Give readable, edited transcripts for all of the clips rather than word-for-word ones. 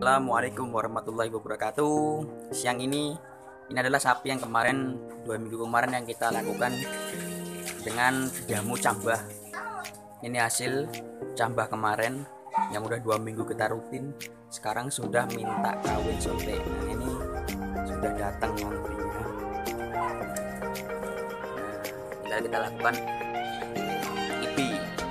Assalamualaikum warahmatullahi wabarakatuh. Siang ini adalah sapi yang kemarin 2 minggu kemarin yang kita lakukan dengan jamu cambah. Ini hasil cambah kemarin yang udah 2 minggu kita rutin. Sekarang sudah minta kawin sote. Nah, ini sudah datang ngantrinya. Nah, kita lakukan ipi.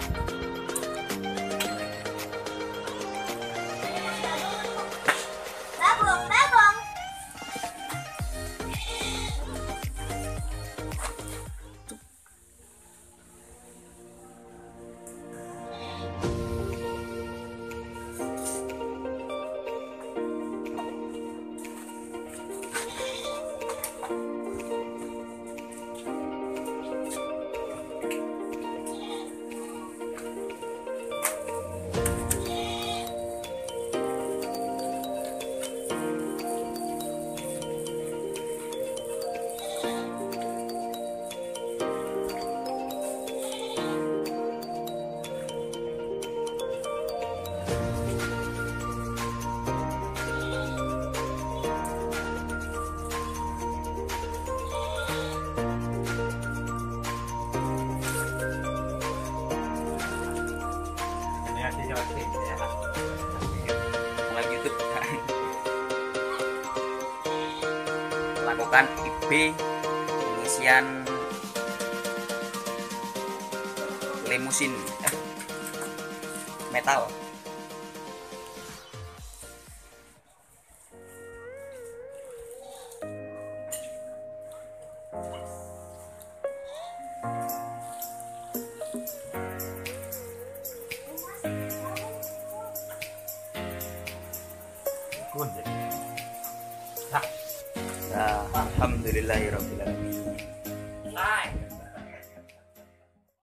Lakukan IB pengisian limusin metal. Alhamdulillahirabbil alamin.